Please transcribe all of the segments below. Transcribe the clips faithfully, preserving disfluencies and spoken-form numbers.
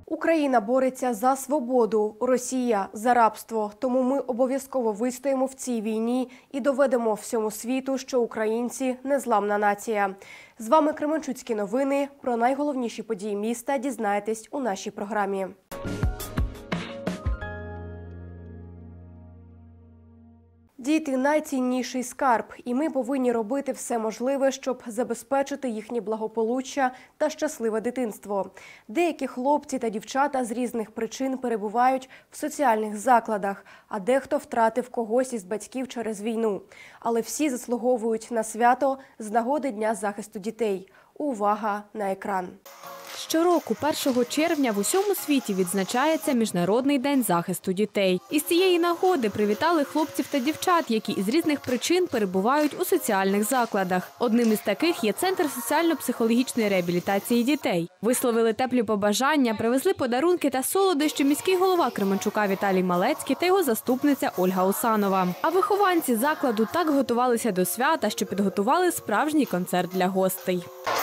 Україна бореться за свободу, Росія – за рабство. Тому ми обов'язково вистоїмо в цій війні і доведемо всьому світу, що українці – незламна нація. З вами Кременчуцькі новини. Про найголовніші події міста дізнаєтесь у нашій програмі. Діти – найцінніший скарб, і ми повинні робити все можливе, щоб забезпечити їхнє благополуччя та щасливе дитинство. Деякі хлопці та дівчата з різних причин перебувають в соціальних закладах, а дехто втратив когось із батьків через війну. Але всі заслуговують на свято з нагоди Дня захисту дітей. Увага на екран! Щороку, першого червня, в усьому світі відзначається Міжнародний день захисту дітей. Із цієї нагоди привітали хлопців та дівчат, які із різних причин перебувають у соціальних закладах. Одним із таких є Центр соціально-психологічної реабілітації дітей. Висловили теплі побажання, привезли подарунки та солодощі міський голова Кременчука Віталій Малецький та його заступниця Ольга Усанова. А вихованці закладу так готувалися до свята, що підготували справжній концерт для гостей.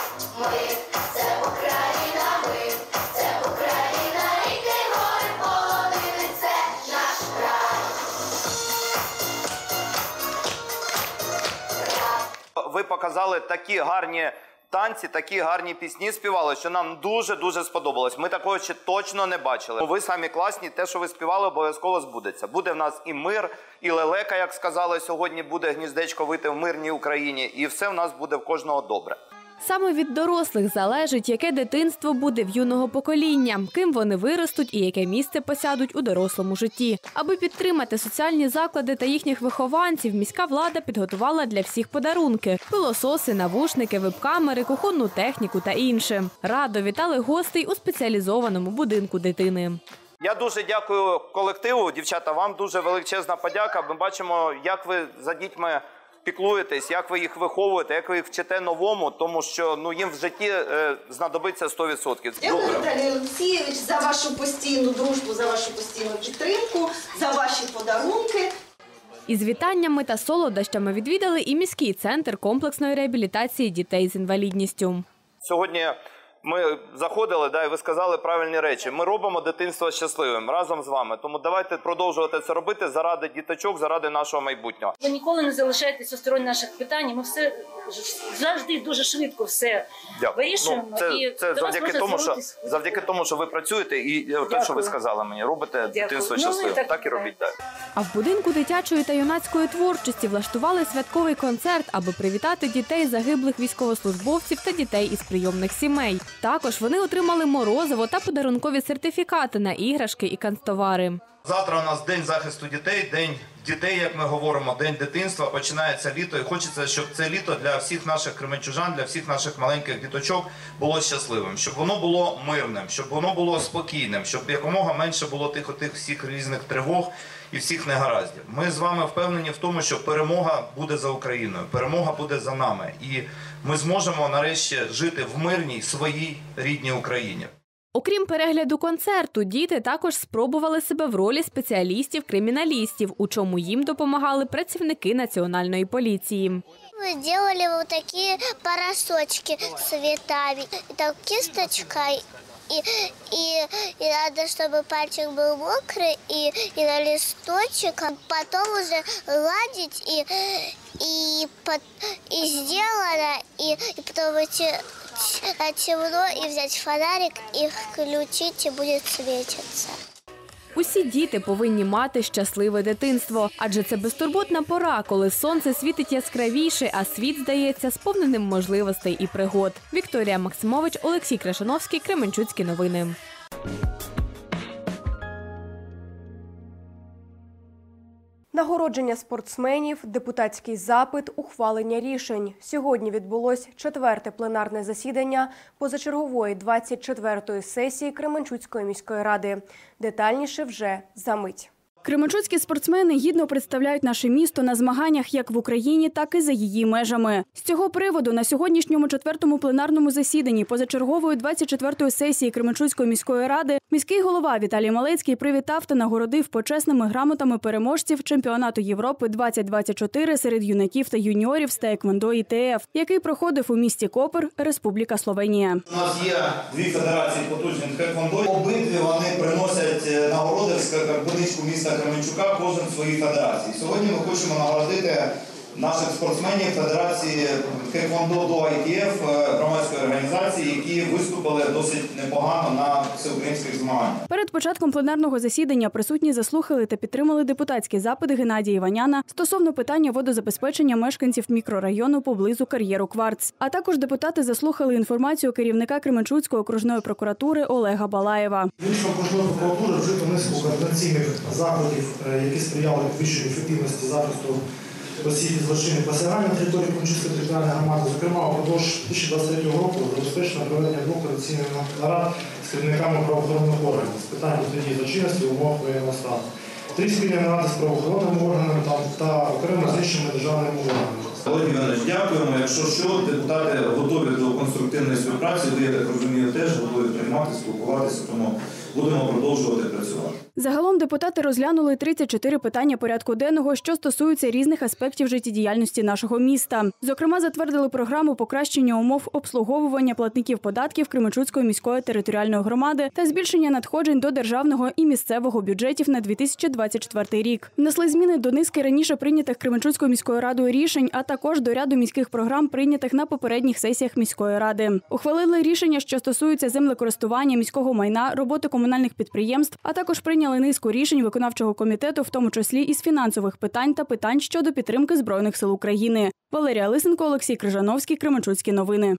Ви показали такі гарні танці, такі гарні пісні співали, що нам дуже-дуже сподобалось. Ми такого ще точно не бачили. Ви самі класні, те, що ви співали, обов'язково збудеться. Буде в нас і мир, і лелека, як сказали, сьогодні буде гніздечко вити в мирній Україні. І все в нас буде в кожного добре. Саме від дорослих залежить, яке дитинство буде в юного покоління, ким вони виростуть і яке місце посядуть у дорослому житті. Аби підтримати соціальні заклади та їхніх вихованців, міська влада підготувала для всіх подарунки – пилососи, навушники, веб-камери, кухонну техніку та інше. Радо вітали гостей у спеціалізованому будинку дитини. Я дуже дякую колективу, дівчата, вам дуже величезна подяка. Ми бачимо, як ви за дітьми піклуєтесь, як ви їх виховуєте, як ви їх вчите новому, тому що ну, їм в житті е, знадобиться сто відсотків. Дякую, Віталій Олексійович, за вашу постійну дружбу, за вашу постійну підтримку, за ваші подарунки. Із вітаннями та солодощами відвідали і міський центр комплексної реабілітації дітей з інвалідністю. Сьогодні ми заходили, да, і ви сказали правильні речі. Ми робимо дитинство щасливим разом з вами. Тому давайте продовжувати це робити заради діточок, заради нашого майбутнього. Ви ніколи не залишаєтесь осторонь наших питань. Ми все завжди дуже швидко все Дякую. вирішуємо. Ну, це і це завдяки тому, що, завдяки тому, що ви працюєте і Дякую. те, що ви сказали мені, робите Дякую. дитинство щасливим. Ну, так, так і робіть далі. А в будинку дитячої та юнацької творчості влаштували святковий концерт, аби привітати дітей загиблих військовослужбовців та дітей із прийомних сімей. Також вони отримали морозиво та подарункові сертифікати на іграшки і канцтовари. Завтра у нас День захисту дітей, День дітей, як ми говоримо, День дитинства. Починається літо і хочеться, щоб це літо для всіх наших кременчужан, для всіх наших маленьких діточок було щасливим. Щоб воно було мирним, щоб воно було спокійним, щоб якомога менше було тих отих всіх різних тривог і всіх негараздів. Ми з вами впевнені в тому, що перемога буде за Україною, перемога буде за нами. І ми зможемо нарешті жити в мирній своїй рідній Україні. Окрім перегляду концерту, діти також спробували себе в ролі спеціалістів-криміналістів, у чому їм допомагали працівники Національної поліції. Ми робили ось такі парасочки з цвітами, так кисточка, і, і, і треба, щоб пальчик був мокрий, і, і на листочок, а потім вже гладити, і, і, і зроблено, і, і потім темно, і взяти фонарик, і включити, і буде світитися. Усі діти повинні мати щасливе дитинство, адже це безтурботна пора, коли сонце світить яскравіше, а світ здається сповненим можливостей і пригод. Вікторія Максимович, Олексій Крашановський, Кременчуцькі новини. Нагородження спортсменів, депутатський запит, ухвалення рішень. Сьогодні відбулось четверте пленарне засідання позачергової двадцять четвертої сесії Кременчуцької міської ради. Детальніше вже за мить. Кременчуцькі спортсмени гідно представляють наше місто на змаганнях як в Україні, так і за її межами. З цього приводу на сьогоднішньому четвертому пленарному засіданні позачергової двадцять четвертої сесії Кременчуцької міської ради Міський голова Віталій Малецький привітав та нагородив почесними грамотами переможців чемпіонату Європи двадцять двадцять чотири серед юнаків та юніорів з Таеквондо І Т Ф, який проходив у місті Копр, Республіка Словенія. У нас є дві федерації потужних Таеквондо. Обидві вони приносять нагороди в скарбничку міста Кременчука, кожен в своїй федерації. Сьогодні ми хочемо нагородити наших спортсменів Федерації Таеквондо до І Т Ф, громадської організації, які виступили досить непогано на всеукраїнських змаганнях. Перед початком пленарного засідання присутні заслухали та підтримали депутатський запит Геннадія Іваняна стосовно питання водозабезпечення мешканців мікрорайону поблизу кар'єру «Кварц». А також депутати заслухали інформацію керівника Кременчуцької окружної прокуратури Олега Балаєва. Вінницька окружної прокуратури вжито низку координаційних заходів, які сприяли підвищенню ефективності захисту осіб із злочинних посягань на території Кременчуцької територіальної громади. Зокрема, упродовж дві тисячі двадцять третього року забезпечено проведення двох координаційних нарад з керівниками правоохоронних органів з питань протидії злочинності в умовах воєнного стану. Три спільні наради з правоохоронними органами та окремо з іншими державними органами. Володимир Іванович, дякуємо. Якщо що, депутати готові до конструктивної співпраці, ви, я так розумію, теж готові приймати, спілкуватися, тому будемо продовжувати працювати. Загалом депутати розглянули тридцять чотири питання порядку денного, що стосуються різних аспектів життєдіяльності нашого міста. Зокрема, затвердили програму покращення умов обслуговування платників податків Кременчуцької міської територіальної громади та збільшення надходжень до державного і місцевого бюджетів на дві тисячі двадцять четвертий рік. Внесли зміни до низки раніше прийнятих Кременчуцькою міською радою рішень, а також до ряду міських програм, прийнятих на попередніх сесіях міської ради. Ухвалили рішення, що стосуються землекористування, міського майна, роботи комунальних підприємств, а також прийняли низку рішень виконавчого комітету, в тому числі із фінансових питань та питань щодо підтримки Збройних сил України. Валерія Лисенко, Олексій Крижановський, Кременчуцькі новини.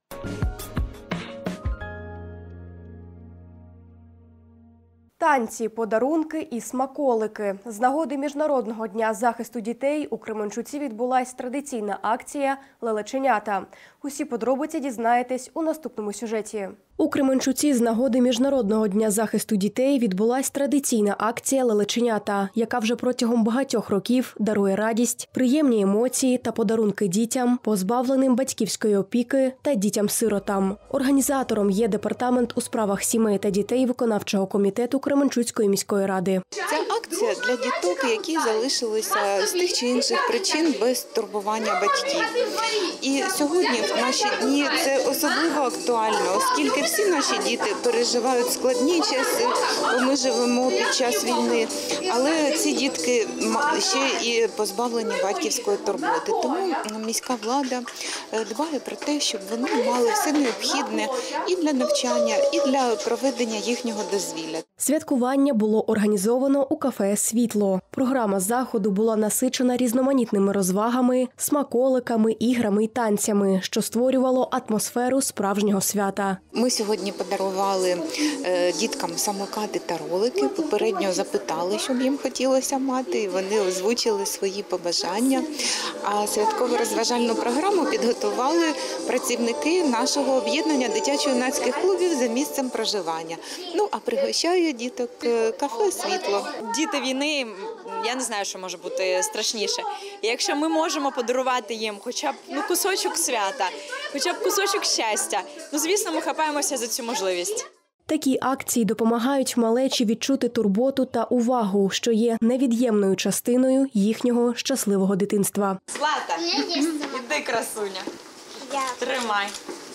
Танці, подарунки і смаколики. З нагоди Міжнародного дня захисту дітей у Кременчуці відбулась традиційна акція «Лелеченята». Усі подробиці дізнаєтесь у наступному сюжеті. У Кременчуці з нагоди Міжнародного дня захисту дітей відбулась традиційна акція «Лелеченята», яка вже протягом багатьох років дарує радість, приємні емоції та подарунки дітям, позбавленим батьківської опіки та дітям-сиротам. Організатором є департамент у справах сімей та дітей виконавчого комітету Кременчуцької міської ради. Ця акція для діток, які залишилися з тих чи інших причин без турбування батьків. І сьогодні, в наші дні, це особливо актуально, оскільки всі наші діти переживають складні часи, бо ми живемо під час війни. Але ці дітки ще і позбавлені батьківської турботи. Тому міська влада дбає про те, щоб вони мали все необхідне і для навчання, і для проведення їхнього дозвілля. Святкування було організовано у кафе «Світло». Програма заходу була насичена різноманітними розвагами, смаколиками, іграми і танцями, що створювало атмосферу справжнього свята. Ми сьогодні подарували діткам самокати та ролики, попередньо запитали, що б їм хотілося мати, і вони озвучили свої побажання. А святково-розважальну програму підготували працівники нашого об'єднання дитячо-юнацьких клубів за місцем проживання. Ну, а пригощає діток кафе «Світло». Діти війни, я не знаю, що може бути страшніше. І якщо ми можемо подарувати їм хоча б ну, кусочок свята, хоча б кусочок щастя, ну, звісно, ми хапаємося за цю можливість. Такі акції допомагають малечі відчути турботу та увагу, що є невід'ємною частиною їхнього щасливого дитинства. Злата, іди, красуня. Тримай.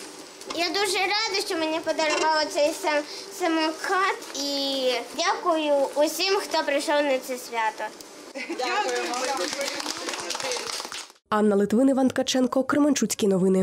Я дуже рада, що мені подарували цей сам самокат, і дякую усім, хто прийшов на це свято. Дякуємо. Анна Литвин, Іван Ткаченко, Кременчуцькі новини.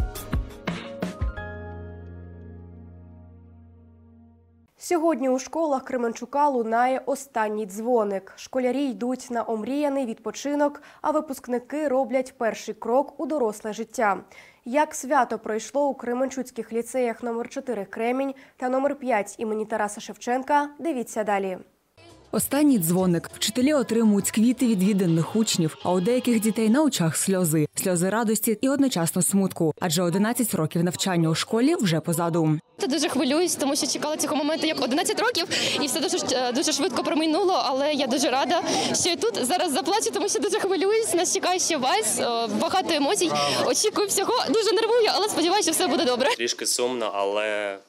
Сьогодні у школах Кременчука лунає останній дзвоник. Школярі йдуть на омріяний відпочинок, а випускники роблять перший крок у доросле життя. Як свято пройшло у кременчуцьких ліцеях номер чотири «Кремінь» та номер п'ять імені Тараса Шевченка, дивіться далі. Останній дзвоник. Вчителі отримують квіти від відданих учнів, а у деяких дітей на очах сльози. Сльози радості і одночасно смутку. Адже одинадцять років навчання у школі вже позаду. Я дуже хвилююсь, тому що чекала цього моменту як одинадцять років, і все дуже, дуже швидко промайнуло, але я дуже рада, що я тут. Зараз заплачу, тому що дуже хвилююсь, нас чекає ще вальс, багато емоцій, очікую всього, дуже нервую, але сподіваюся, що все буде добре. Трішки сумно, але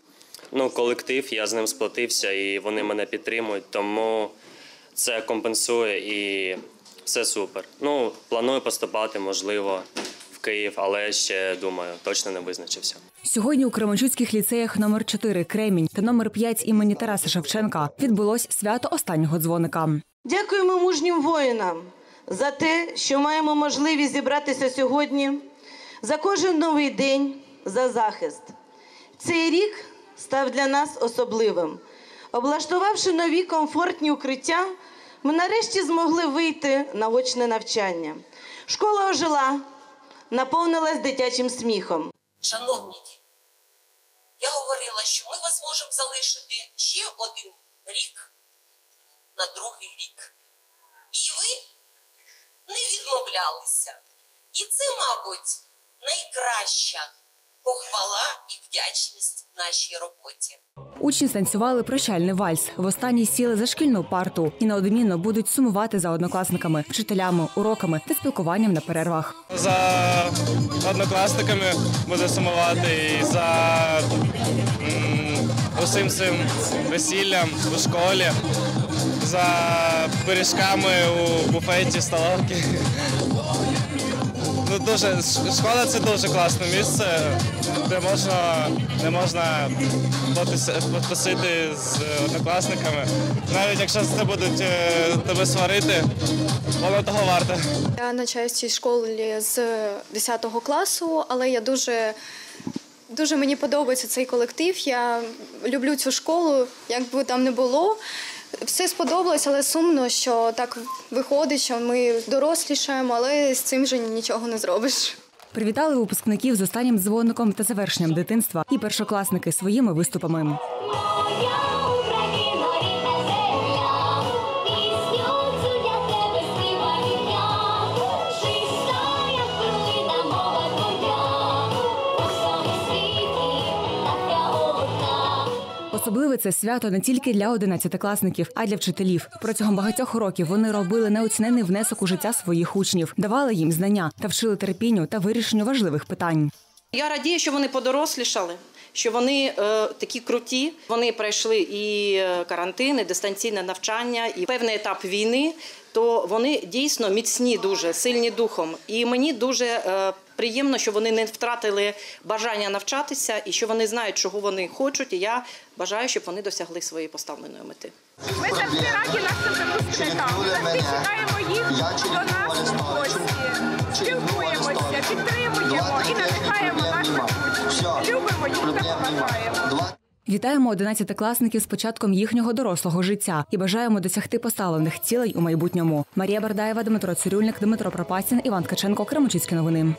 ну, колектив, я з ним сплотився і вони мене підтримують, тому це компенсує і все супер. Ну, планую поступати, можливо, в Київ, але ще, думаю, точно не визначився. Сьогодні у кременчуцьких ліцеях номер чотири «Кремінь» та номер п'ять імені Тараса Шевченка відбулось свято останнього дзвоника. Дякуємо мужнім воїнам за те, що маємо можливість зібратися сьогодні, за кожен новий день, за захист. Цей рік став для нас особливим. Облаштувавши нові комфортні укриття, ми нарешті змогли вийти на очне навчання. Школа ожила, наповнилась дитячим сміхом. Шановні діти, я говорила, що ми вас можемо залишити ще один рік на другий рік. І ви не відмовлялися. І це, мабуть, найкраща похвала і вдячність нашій роботі. Учні станцювали прощальний вальс. Востаннє сіли за шкільну парту і неодмінно будуть сумувати за однокласниками, вчителями, уроками та спілкуванням на перервах. За однокласниками буду сумувати і за м, усім цим весіллям у школі, за пиріжками у буфеті, столовці. Ну, дуже, школа – це дуже класне місце, де можна, не можна потусити з однокласниками. Навіть якщо це будуть тебе сварити, воно того варте. Я навчаюся в цій школі з десятого класу, але я дуже, дуже мені подобається цей колектив. Я люблю цю школу, як би там не було. Все сподобалось, але сумно, що так виходить, що ми дорослішаємо, але з цим вже нічого не зробиш. Привітали випускників з останнім дзвоником та завершенням дитинства і першокласники своїми виступами. Особливе це свято не тільки для одинадцятикласників, а й для вчителів. Протягом багатьох років вони робили неоцінений внесок у життя своїх учнів, давали їм знання та вчили терпінню та вирішенню важливих питань. Я радію, що вони подорослішали, що вони е, такі круті. Вони пройшли і карантин, і дистанційне навчання, і певний етап війни, то вони дійсно міцні дуже, сильні духом. І мені дуже е, приємно, що вони не втратили бажання навчатися і що вони знають, чого вони хочуть. І я бажаю, щоб вони досягли своєї поставленої мети. Ми завжди раді нашим випускникам. Ми завжди чекаємо їх до нас в гості. Спілкуємося, підтримуємо і надихаємо наших учнів. Любимо їх та поважаємо. Вітаємо одинадцятикласників з початком їхнього дорослого життя і бажаємо досягти поставлених цілей у майбутньому. Марія Бардаєва, Дмитро Цирюльник, Дмитро Пропасін, Іван Ткаченко, Кременчуцькі новини.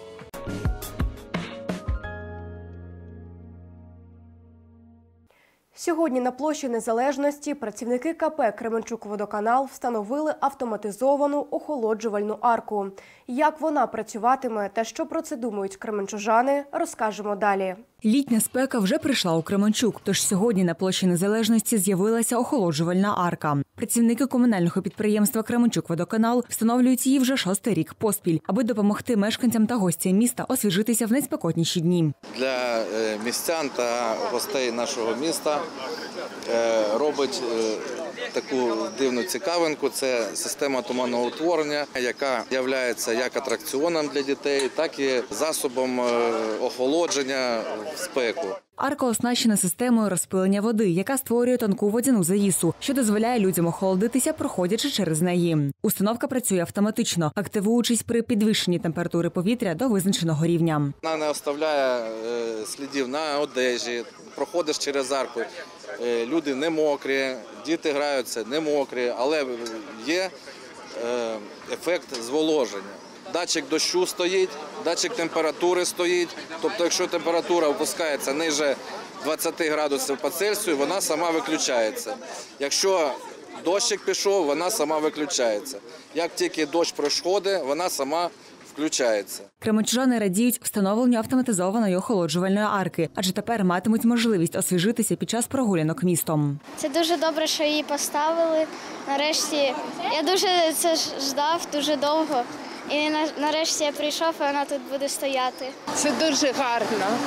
Сьогодні на площі Незалежності працівники КП «Кременчук-Водоканал» встановили автоматизовану охолоджувальну арку. Як вона працюватиме та що про це думають кременчужани, розкажемо далі. Літня спека вже прийшла у Кременчук, тож сьогодні на площі Незалежності з'явилася охолоджувальна арка. Працівники комунального підприємства «Кременчук-Водоканал» встановлюють її вже шостий рік поспіль, аби допомогти мешканцям та гостям міста освіжитися в найспекотніші дні. Для містян та гостей нашого міста робить таку дивну цікавинку. Це система туманного утворення, яка є як атракціоном для дітей, так і засобом охолодження в спеку. Арка оснащена системою розпилення води, яка створює тонку водяну завісу, що дозволяє людям охолодитися, проходячи через неї. Установка працює автоматично, активуючись при підвищенні температури повітря до визначеного рівня. Вона не оставляє слідів на одежі, проходиш через арку, люди не мокрі, діти граються не мокрі, але є ефект зволоження. Датчик дощу стоїть, датчик температури стоїть. Тобто, якщо температура опускається ниже двадцяти градусів по Цельсію, вона сама виключається. Якщо дощик пішов, вона сама виключається. Як тільки дощ проходить, вона сама включається. Кременчужани радіють встановленню автоматизованої охолоджувальної арки, адже тепер матимуть можливість освіжитися під час прогулянок містом. Це дуже добре, що її поставили. Нарешті я дуже це ждав дуже довго. І нарешті я прийшов, і вона тут буде стояти. Це дуже гарно.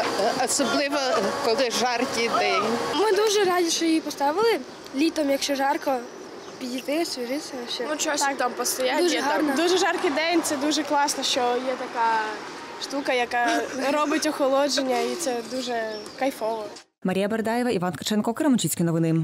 особливо коли жаркий день. Ми дуже раді, що її поставили. Літом, якщо жарко, підійти, свіжитися. Ну, часом там постояти. Дуже гарно. Дуже жаркий день, це дуже класно, що є така штука, яка робить охолодження, і це дуже кайфово. Марія Бердаєва, Іван Ткаченко, Кременчуцькі новини.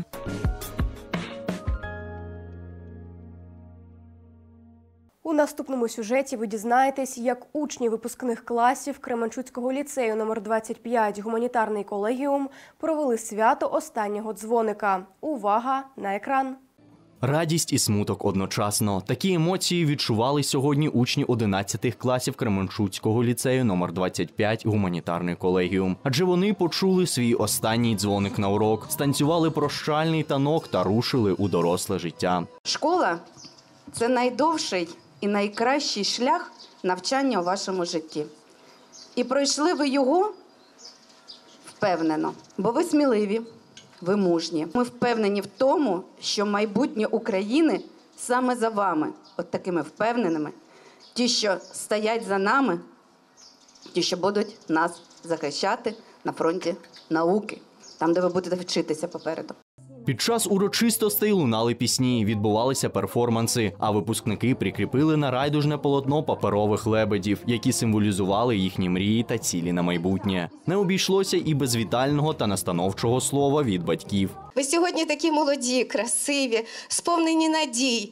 У наступному сюжеті ви дізнаєтесь, як учні випускних класів Кременчуцького ліцею номер двадцять п'ять «Гуманітарний колегіум» провели свято останнього дзвоника. Увага на екран! Радість і смуток одночасно. Такі емоції відчували сьогодні учні одинадцятих класів Кременчуцького ліцею номер двадцять п'ять «Гуманітарний колегіум». Адже вони почули свій останній дзвоник на урок, станцювали прощальний танок та рушили у доросле життя. Школа – це найдовший і найкращий шлях навчання у вашому житті. І пройшли ви його впевнено, бо ви сміливі, ви мужні. Ми впевнені в тому, що майбутнє України саме за вами, от такими впевненими, ті, що стоять за нами, ті, що будуть нас захищати на фронті науки, там, де ви будете вчитися попереду. Під час урочистостей лунали пісні, відбувалися перформанси, а випускники прикріпили на райдужне полотно паперових лебедів, які символізували їхні мрії та цілі на майбутнє. Не обійшлося і без вітального та настановчого слова від батьків. Ви сьогодні такі молоді, красиві, сповнені надій,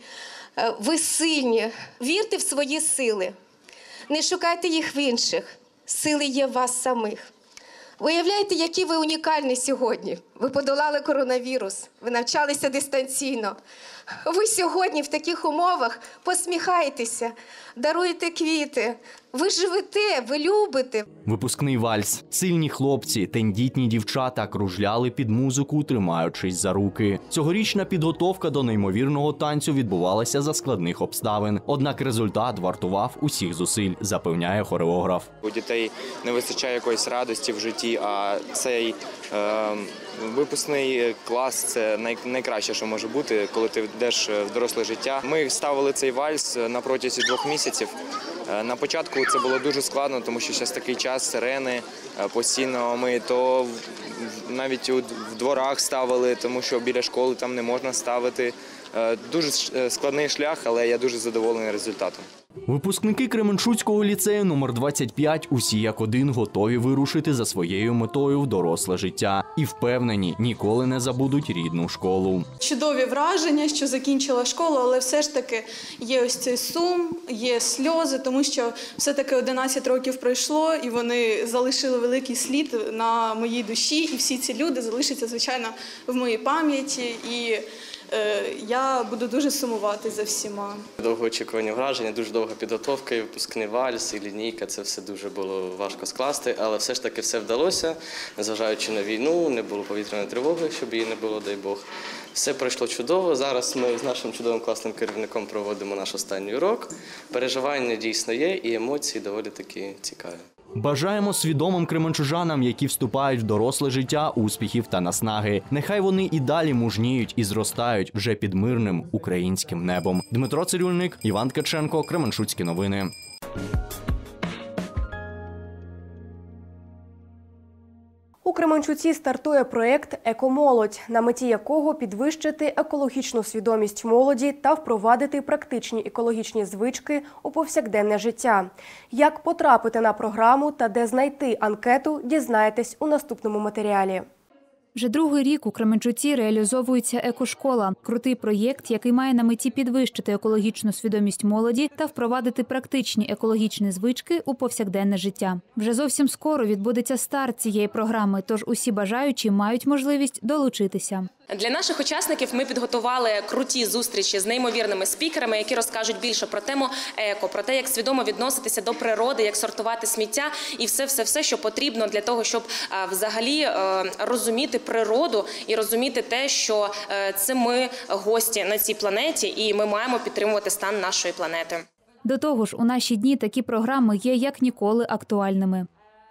ви сильні. Вірте в свої сили, не шукайте їх в інших, сили є в вас самих. Виявляєте, які ви унікальні сьогодні. Ви подолали коронавірус, ви навчалися дистанційно. Ви сьогодні в таких умовах посміхаєтеся, даруєте квіти. Ви живете, ви любите. Випускний вальс. Сильні хлопці, тендітні дівчата кружляли під музику, тримаючись за руки. Цьогорічна підготовка до неймовірного танцю відбувалася за складних обставин. Однак результат вартував усіх зусиль, запевняє хореограф. У дітей не вистачає якоїсь радості в житті, а цей е, випускний клас – це най, найкраще, що може бути, коли ти йдеш в доросле життя. Ми ставили цей вальс на протязі двох місяців. На початку це було дуже складно, тому що зараз такий час, сирени постійно. Ми то навіть у дворах ставили, тому що біля школи там не можна ставити. Дуже складний шлях, але я дуже задоволений результатом. Випускники Кременчуцького ліцею номер двадцять п'ять усі як один готові вирушити за своєю метою в доросле життя. І впевнені, ніколи не забудуть рідну школу. Чудові враження, що закінчила школу, але все ж таки є ось цей сум, є сльози, тому що все-таки одинадцять років пройшло, і вони залишили великий слід на моїй душі, і всі ці люди залишаться, звичайно, в моїй пам'яті. І я буду дуже сумувати за всіма. Довгоочікувані враження, дуже довга підготовка, і випускний вальс, і лінійка, це все дуже було важко скласти, але все ж таки все вдалося, незважаючи на війну, не було повітряної тривоги, щоб її не було, дай Бог. Все пройшло чудово, зараз ми з нашим чудовим класним керівником проводимо наш останній урок. Переживання дійсно є і емоції доволі таки цікаві. Бажаємо свідомим кременчужанам, які вступають в доросле життя, успіхів та наснаги. Нехай вони і далі мужніють і зростають вже під мирним українським небом. Дмитро Цирюльник, Іван Ткаченко, Кременчуцькі новини. У Кременчуці стартує проєкт «Екомолодь», на меті якого підвищити екологічну свідомість молоді та впровадити практичні екологічні звички у повсякденне життя. Як потрапити на програму та де знайти анкету, дізнаєтесь у наступному матеріалі. Вже другий рік у Кременчуці реалізовується екошкола – крутий проєкт, який має на меті підвищити екологічну свідомість молоді та впровадити практичні екологічні звички у повсякденне життя. Вже зовсім скоро відбудеться старт цієї програми, тож усі бажаючі мають можливість долучитися. Для наших учасників ми підготували круті зустрічі з неймовірними спікерами, які розкажуть більше про тему еко, про те, як свідомо відноситися до природи, як сортувати сміття і все-все-все, що потрібно для того, щоб взагалі розуміти природу і розуміти те, що це ми гості на цій планеті і ми маємо підтримувати стан нашої планети. До того ж, у наші дні такі програми є як ніколи актуальними.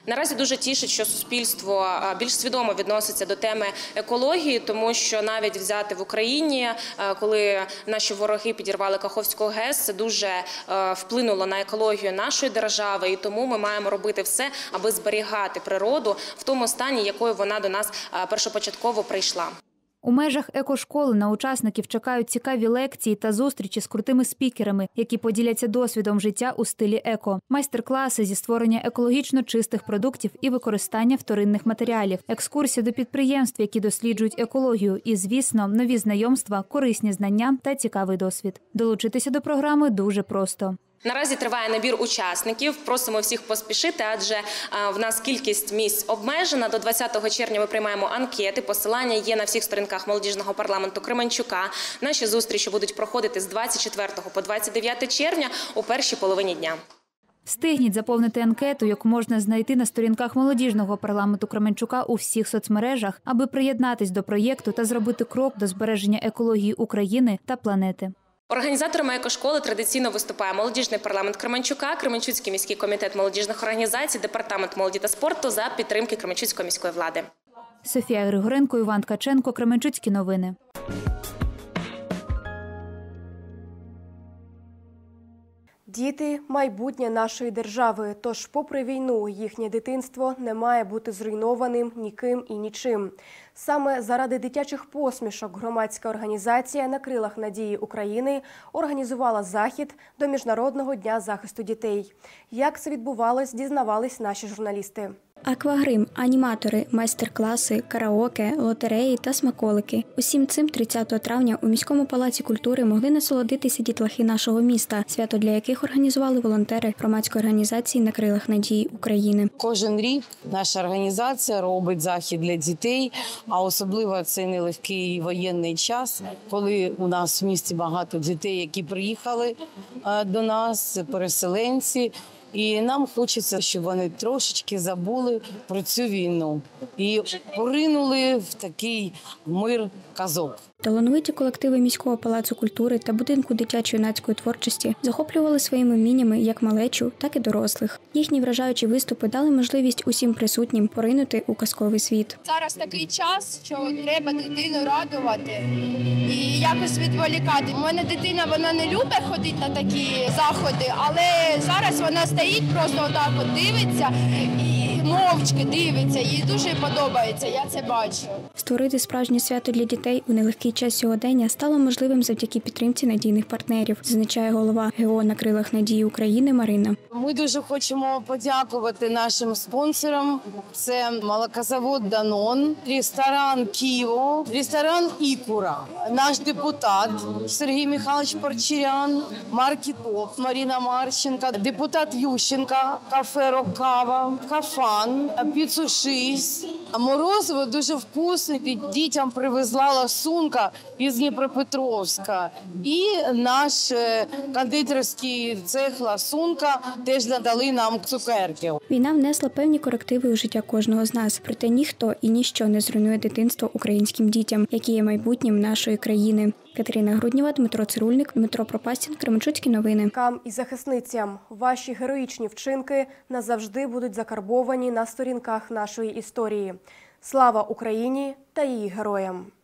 Наразі дуже тішить, що суспільство більш свідомо відноситься до теми екології, тому що навіть взяти в Україні, коли наші вороги підірвали Каховську ГЕС, це дуже вплинуло на екологію нашої держави, і тому ми маємо робити все, аби зберігати природу в тому стані, якою вона до нас першопочатково прийшла. У межах екошколи на учасників чекають цікаві лекції та зустрічі з крутими спікерами, які поділяться досвідом життя у стилі еко. Майстер-класи зі створення екологічно чистих продуктів і використання вторинних матеріалів, екскурсії до підприємств, які досліджують екологію, і, звісно, нові знайомства, корисні знання та цікавий досвід. Долучитися до програми дуже просто. Наразі триває набір учасників. Просимо всіх поспішити, адже в нас кількість місць обмежена. До двадцятого червня ми приймаємо анкети. Посилання є на всіх сторінках молодіжного парламенту Кременчука. Наші зустрічі будуть проходити з двадцять четвертого по двадцять дев'яте червня у першій половині дня. Встигніть заповнити анкету, яку можна знайти на сторінках молодіжного парламенту Кременчука у всіх соцмережах, аби приєднатись до проєкту та зробити крок до збереження екології України та планети. Організаторами екошколи традиційно виступає молодіжний парламент Кременчука, Кременчуцький міський комітет молодіжних організацій, департамент молоді та спорту за підтримки Кременчуцької міської влади. Софія Григоренко, Іван Ткаченко, Кременчуцькі новини. Діти – майбутнє нашої держави, тож попри війну їхнє дитинство не має бути зруйнованим ніким і нічим. Саме заради дитячих посмішок громадська організація «На крилах надії України» організувала захід до Міжнародного дня захисту дітей. Як це відбувалось, дізнавались наші журналісти. Аквагрим, аніматори, майстер-класи, караоке, лотереї та смаколики. Усім цим тридцятого травня у міському палаці культури могли насолодитися дітлахи нашого міста, свято для яких організували волонтери громадської організації «На крилах надії України». Кожен рік наша організація робить захід для дітей, а особливо це нелегкий воєнний час, коли у нас в місті багато дітей, які приїхали до нас, переселенці. І нам хочеться, щоб вони трошечки забули про цю війну і поринули в такий мир казок. Талановиті колективи міського палацу культури та будинку дитячо-юнацької творчості захоплювали своїми вміннями як малечу, так і дорослих. Їхні вражаючі виступи дали можливість усім присутнім поринути у казковий світ. Зараз такий час, що треба дитину радувати і якось відволікати. У мене дитина, вона не любить ходити на такі заходи, але зараз вона стоїть, просто отак от дивиться і мовчки дивиться. Їй дуже подобається, я це бачу. Створити справжнє свято для дітей у нелегкий час сьогодення стало можливим завдяки підтримці надійних партнерів, зазначає голова ГО «На крилах надії України» Марина. Ми дуже хочемо подякувати нашим спонсорам. Це молокозавод «Данон», ресторан «Києво», ресторан «Ікура», наш депутат Сергій Михайлович Парчирян, маркетоп Марина Марченко, депутат Ющенко, кафе «Рокава», «Кафан», «Піцу шість». Морозиво дуже вкусне, дітям привезла ласунка із Дніпропетровська. І наш кондитерський цех «Ласунка» теж надали нам цукерки. Війна внесла певні корективи у життя кожного з нас. Проте ніхто і ніщо не зруйнує дитинство українським дітям, які є майбутнім нашої країни. Катерина Груднєва, Дмитро Цирульник, Дмитро Пропастін, Кременчуцькі новини. Кам і захисницям. Ваші героїчні вчинки назавжди будуть закарбовані на сторінках нашої історії. Слава Україні та її героям!